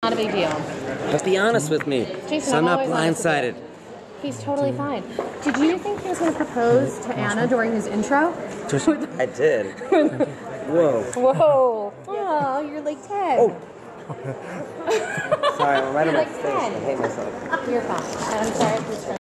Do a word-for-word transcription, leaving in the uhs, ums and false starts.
not a big deal. Just be honest with me, Jason, so I'm I'm not always honest with blindsided. you. He's totally fine. Did you think he was going to propose to Anna during his intro? I did. Whoa. Whoa. Oh, you're like ten. Oh. Sorry, I'm right on my Like face. ten. I hate myself. You're fine. I'm sorry.